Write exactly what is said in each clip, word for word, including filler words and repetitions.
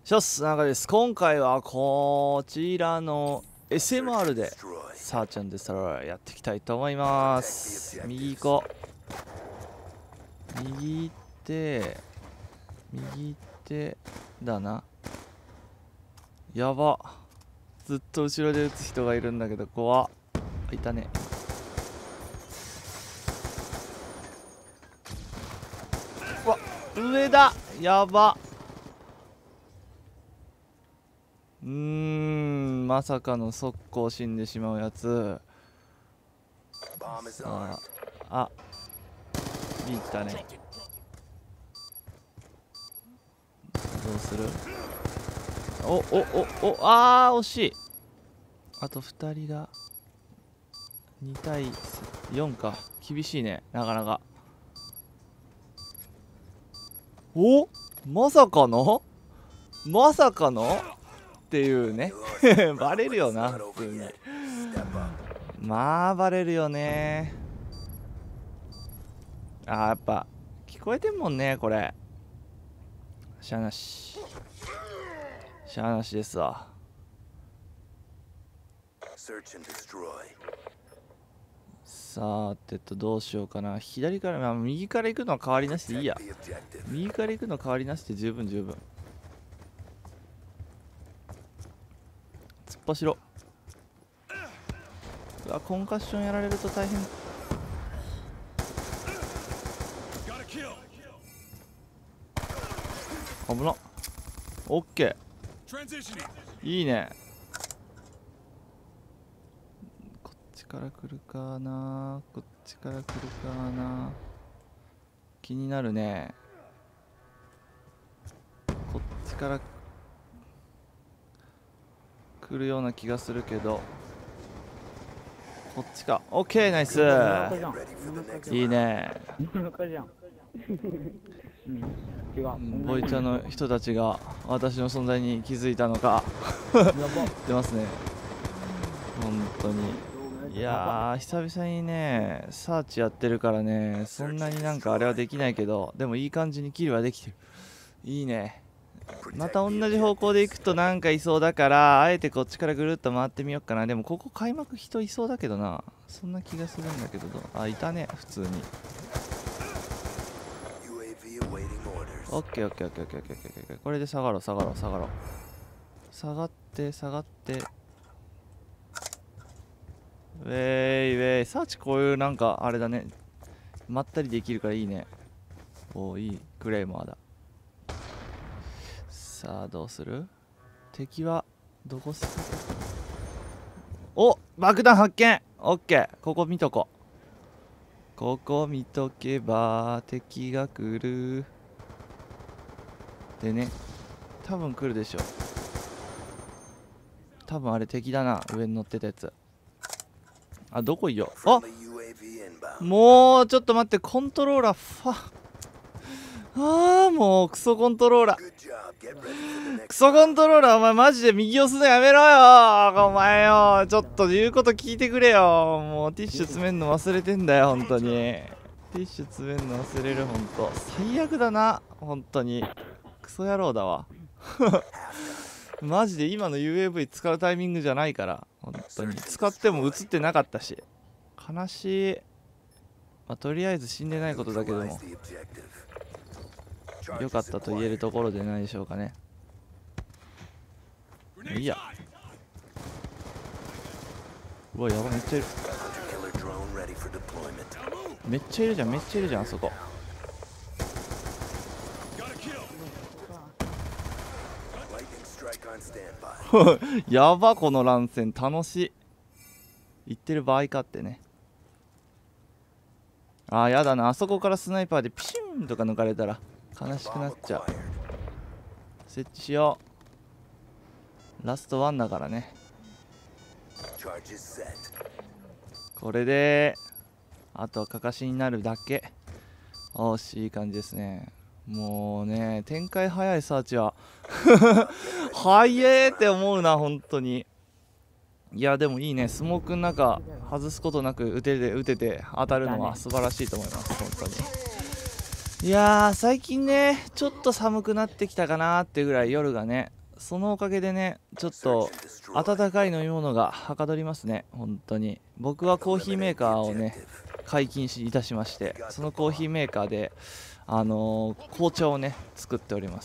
シャス中です。今回はこちらの エスエムアール でサーチャンデストロイやっていきたいと思います。右行こう。右行って右行ってだな。やば、ずっと後ろで撃つ人がいるんだけど怖っ。いたね。うわ、上だ。やば。うーん、まさかの速攻死んでしまうやつ。さあ、あ、見たね。どうする？おおおお、あー惜しい。あとふたりだ。にたいよんか。厳しいね、なかなか。お、まさかのまさかのっていうねバレるよな普通に。まあバレるよね。あー、やっぱ聞こえてんもんねこれ。しゃあなししゃあなしですわ。さてとどうしようかな。左から、まあ、右から行くのは変わりなしでいいや。右から行くの変わりなしで十分十分。突っ走ろう。うわ、コンカッションやられると大変。危な。オッケー、いいね。こっちから来るかな、こっちから来るかな。気になるね。こっちから来るような気がするけど、こっちか。オッケー、ナイス。いいね。ボイチャの人たちが私の存在に気づいたのか出ますね本当に。いやー、久々にねサーチやってるからね、そんなになんかあれはできないけど、でもいい感じにキルはできてる。いいね。また同じ方向で行くとなんかいそうだから、あえてこっちからぐるっと回ってみようかな。でもここ開幕人いそうだけどな、そんな気がするんだけど。あ、いたね普通に。オッケーオッケーオッケーオッケーオッケーオッケー。これで下がろう下がろう下がろう。下がって下がって、ウェイウェイ。サーチこういうなんかあれだね、まったりできるからいいね。おお、いいクレイマーだ。さあどうする。敵はどこすか。お、爆弾発見。オッケー、ここ見とこ。ここ見とけば敵が来るでね。多分来るでしょ。多分あれ敵だな、上に乗ってたやつ。あ、どこいよ。あ、もうちょっと待って、コントローラーファあー、もうクソコントローラークソコントローラー、お前マジで右押すのやめろよお前よ。ちょっと言うこと聞いてくれよ。もうティッシュ詰めんの忘れてんだよ本当に。ティッシュ詰めんの忘れる。本当最悪だな本当に。クソ野郎だわマジで今の ユーエーブイ 使うタイミングじゃないから本当に。使っても映ってなかったし悲しい。まあ、とりあえず死んでないことだけども良かったと言えるところでないでしょうかね。いいや。うわ、やば、めっちゃいる。めっちゃいるじゃんめっちゃいるじゃんあそこやば、この乱戦楽しい。言ってる場合かってね。あー、やだな。あそこからスナイパーでピシューンとか抜かれたら悲しくなっちゃう。設置しよう。ラストワンだからね。これであとはかかしになるだけ。おし、いい感じですね。もうね、展開早いサーチは早えって思うな本当に。いやでもいいね。スモークの中外すことなく打てて打てて当たるのは素晴らしいと思います本当に。いやー、最近ねちょっと寒くなってきたかなっていうぐらい夜がねそのおかげでねちょっと温かい飲み物がはかどりますね。本当に僕はコーヒーメーカーをね解禁しいたしまして、そのコーヒーメーカーであのー、紅茶をね作っております。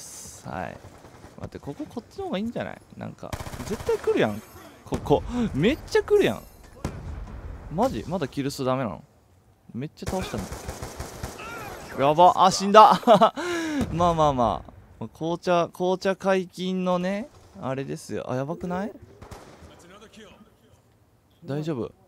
はい、待って、こここっちの方がいいんじゃない？なんか絶対来るやん、ここめっちゃ来るやん。マジまだキル数ダメなの？めっちゃ倒したの。やば、あ、死んだまあまあまあ、紅茶紅茶解禁のねあれですよ。あ、やばくない？大丈夫？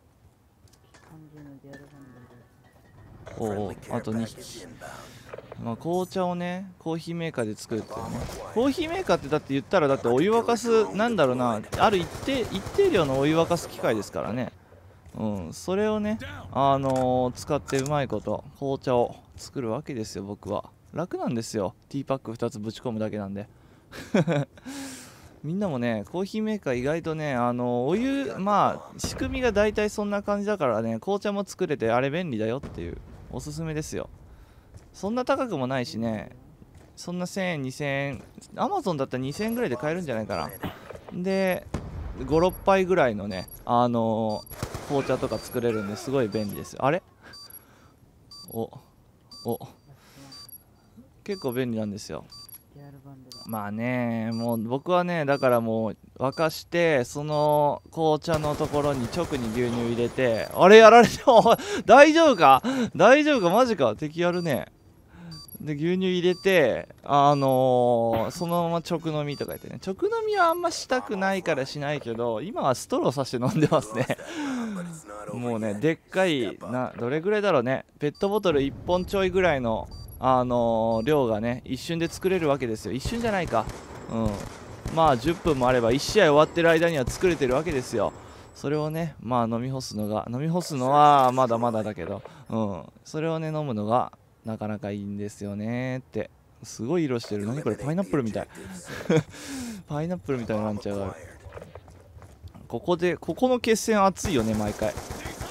おお、あとにひき。まあ、紅茶をねコーヒーメーカーで作るっていうね。コーヒーメーカーってだって言ったらだってお湯沸かす、なんだろうな、ある一定一定量のお湯沸かす機械ですからね。うん、それをねあのー、使ってうまいこと紅茶を作るわけですよ。僕は楽なんですよ。ティーパックふたつぶち込むだけなんでみんなもねコーヒーメーカー意外とねあのー、お湯、まあ仕組みが大体そんな感じだからね、紅茶も作れてあれ便利だよっていうおすすめですよ。そんな高くもないしね、そんなせんえんにせんえん、アマゾンだったらにせんえんぐらいで買えるんじゃないかな。でごろっぱいぐらいのねあのー、紅茶とか作れるんですごい便利ですよ。あれおお結構便利なんですよ。まあね、もう僕はねだからもう沸かしてその紅茶のところに直に牛乳入れて、あれやられて大丈夫か大丈夫かマジか、敵やるね。で牛乳入れてあのー、そのまま直飲みとか言ってね、直飲みはあんましたくないからしないけど今はストローさして飲んでますねもうねでっかいな、どれぐらいだろうね、ペットボトルいっぽんちょいぐらいのあのー、量がね一瞬で作れるわけですよ。一瞬じゃないか、うんまあじゅっぷんもあればいち試合終わってる間には作れてるわけですよ。それをねまあ飲み干すのが飲み干すのはまだまだだけど、うんそれをね飲むのがなかなかいいんですよねって。すごい色してる。何これ、パイナップルみたいパイナップルみたいなランチャーがある。ここでここの決戦熱いよね毎回。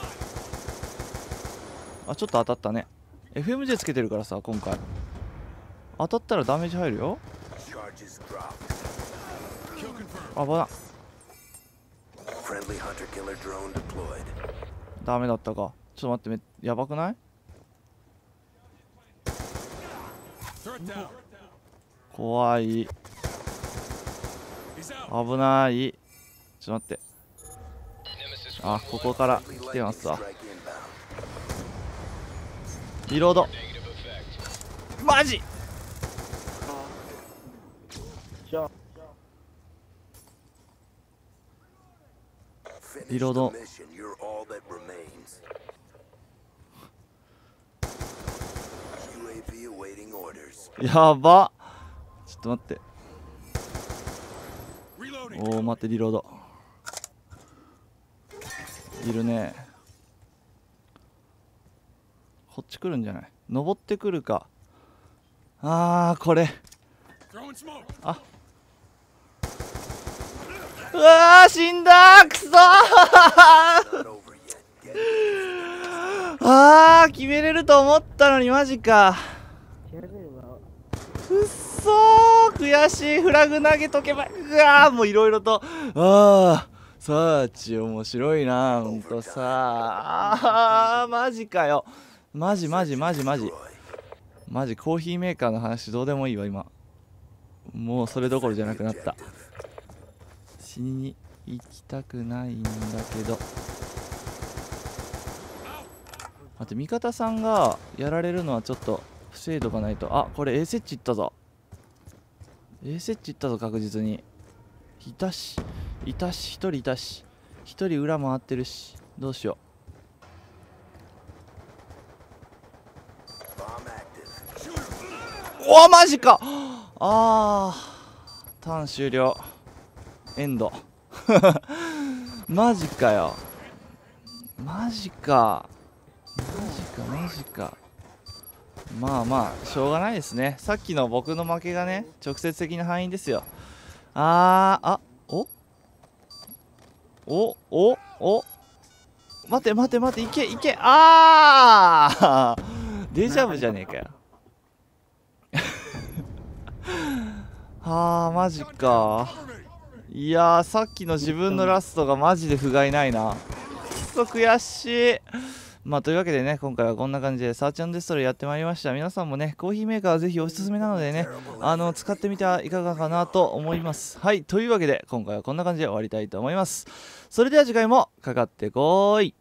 あ、ちょっと当たったね。 エフエムジェー つけてるからさ今回当たったらダメージ入るよ。あばな、ダメだったか。ちょっと待って、めやばくない？怖い、危ない。ちょっと待って、あ、ここから来てますわ。リロード、マジリロード、やば、ちょっと待って、おお待って、リロードいるね。こっち来るんじゃない？登ってくるか。あーこれ、あ、うわー死んだー、くそーあー決めれると思ったのにマジか。くっそー悔しい。フラグ投げとけば、うわーもういろいろと、あーサーチ面白いなほんとさあーマジかよ、マジマジマジマジマジコーヒーメーカーの話どうでもいいわ今。もうそれどころじゃなくなった。死に行きたくないんだけど。待って、味方さんがやられるのはちょっと防いどかないと。あ、これ A セッチいったぞ。 A セッチいったぞ確実に。いたしいたし、ひとりいたし、ひとり裏回ってるし、どうしよう。おおマジか。あーターン終了、エンドマジかよ、マジかマジかマジか。まあまあしょうがないですね。さっきの僕の負けがね直接的な敗因ですよ。あーあおおおお待て待て待て、いけいけ、あーデジャブじゃねえかよあーマジか。いやーさっきの自分のラストがマジで不甲斐ないな。くそ悔しい。まあというわけでね、今回はこんな感じでサーチ&デストロイやってまいりました。皆さんもね、コーヒーメーカーぜひおすすめなのでね、あの使ってみてはいかがかなと思います。はい、というわけで今回はこんな感じで終わりたいと思います。それでは次回もかかってこーい。